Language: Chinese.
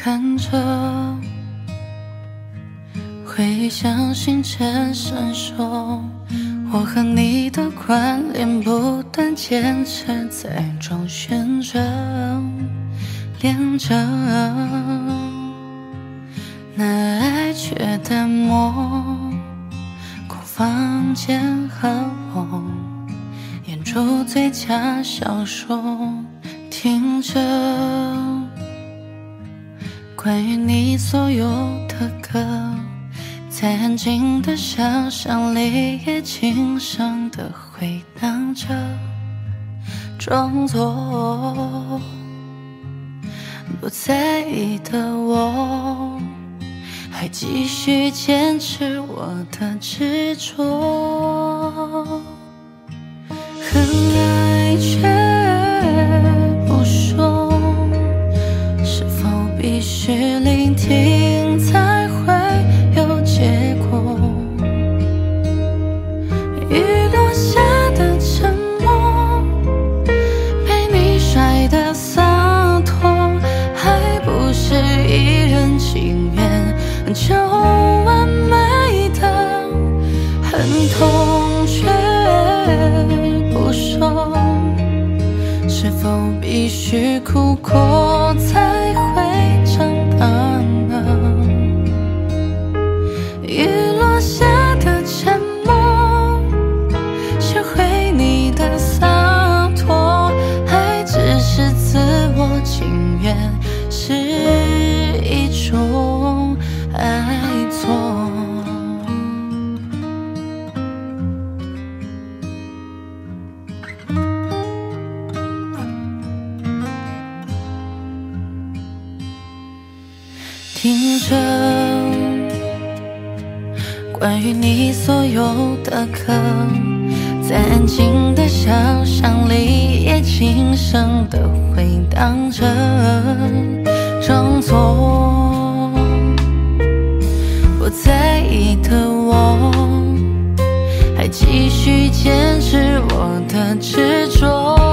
看着，回忆像星辰闪烁，我和你的关联不断坚持在周旋着，连着，那爱却淡漠，空房间和我演出最佳小说，听着关于你所有的歌，在安静的想象里也轻声地回荡着，装作不在意的我，还继续坚持我的执着，很爱却不说，是否必须聆听才会有结果？雨落下的沉默，被你甩的洒脱，还不是一人情愿就完美的，很痛却不说，是否必须哭过才会长大呢？雨落下的沉默，学会你的洒脱，还只是自我情愿，是一种爱错。听着关于你所有的歌，在安静的想象里也轻声地回荡着，装作不在意的我，还继续坚持我的执着。